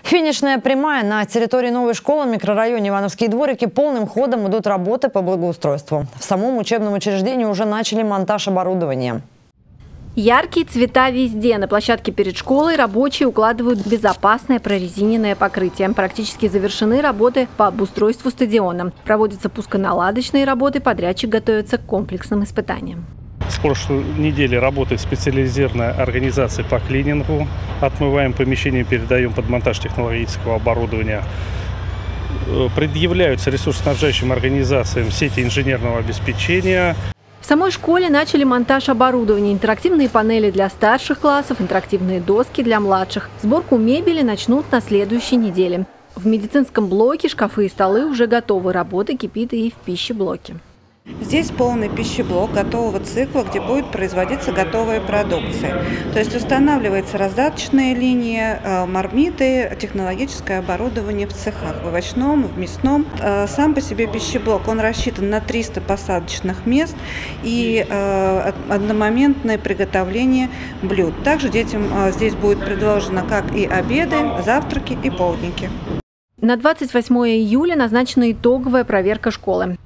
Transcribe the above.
Финишная прямая. На территории новой школы в микрорайоне Ивановские дворики полным ходом идут работы по благоустройству. В самом учебном учреждении уже начали монтаж оборудования. Яркие цвета везде. На площадке перед школой рабочие укладывают безопасное прорезиненное покрытие. Практически завершены работы по обустройству стадиона. Проводятся пусконаладочные работы, подрядчик готовится к комплексным испытаниям. С прошлой недели работает специализированная организация по клинингу. Отмываем помещение, передаем под монтаж технологического оборудования. Предъявляются ресурсоснабжающим организациям сети инженерного обеспечения. В самой школе начали монтаж оборудования. Интерактивные панели для старших классов, интерактивные доски для младших. Сборку мебели начнут на следующей неделе. В медицинском блоке шкафы и столы уже готовы. Работа кипит и в пищеблоке. Здесь полный пищеблок готового цикла, где будет производиться готовая продукция. То есть устанавливается раздаточная линия, мармиты, технологическое оборудование в цехах, в овощном, в мясном. Сам по себе пищеблок, он рассчитан на 300 посадочных мест и одномоментное приготовление блюд. Также детям здесь будет предложено как и обеды, завтраки и полдники. На 28 июля назначена итоговая проверка школы.